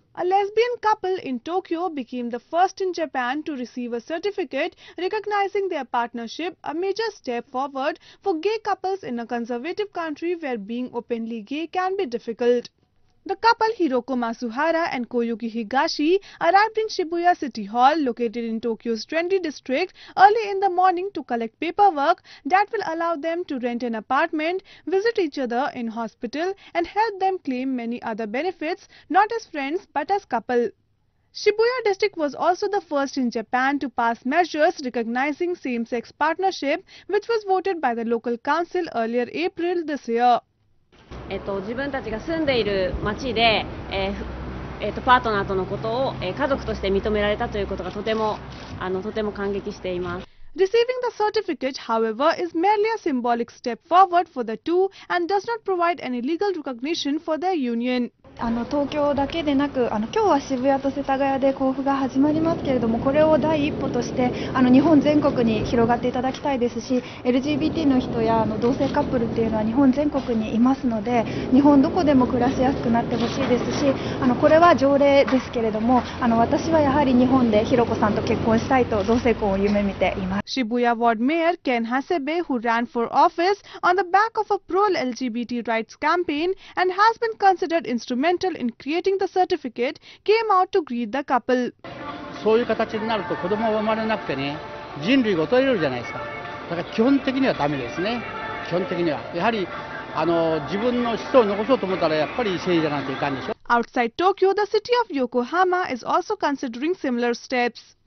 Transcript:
A lesbian couple in Tokyo became the first in Japan to receive a certificate recognizing their partnership, a major step forward for gay couples in a conservative country where being openly gay can be difficult. The couple Hiroko Masuhara and Koyuki Higashi arrived in Shibuya City Hall, located in Tokyo's trendy district, early in the morning to collect paperwork that will allow them to rent an apartment, visit each other in hospital, and help them claim many other benefits, not as friends but as couple. Shibuya district was also the first in Japan to pass measures recognizing same-sex partnership, which was voted by the local council earlier April this year. 自分たちが住んでいる町で、パートナーとのことを、家族として認められたということがとても感激しています。 Receiving the certificate, however, is merely a symbolic step forward for the two and does not provide any legal recognition for their union. 東京だけでなく今日は渋谷と世田谷で交付が始まりますけれども、これを第一歩として日本全国に広がっていただきたいですし、 LGBT の人や同性カップルっていうのは日本全国にいますので、日本どこでも暮らしやすくなってほしいですし、これは条例ですけれども、私はやはり日本でひろこさんと結婚したいと同性婚を夢見ています。 Shibuya Ward Mayor Ken Hasebe, who ran for office on the back of a pro-LGBT rights campaign and has been considered instrumental in creating the certificate, came out to greet the couple. そういう形になると子供が生まれなくてね、人類が衰えるじゃないですか。だから基本的にはダメですね。基本的にはやはり自分の子孫を残そうと思ったらやっぱり政治じゃないといかんでしょ。 Outside Tokyo, the city of Yokohama is also considering similar steps.